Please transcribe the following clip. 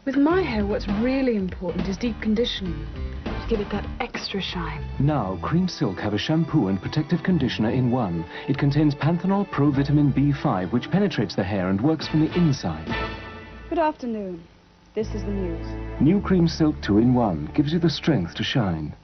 With my hair, what's really important is deep conditioning to give it that extra shine. Now, Cream Silk have a shampoo and protective conditioner in one. It contains Panthenol Pro Vitamin B5, which penetrates the hair and works from the inside. Good afternoon. This is the news. New Cream Silk 2-in-1 gives you the strength to shine.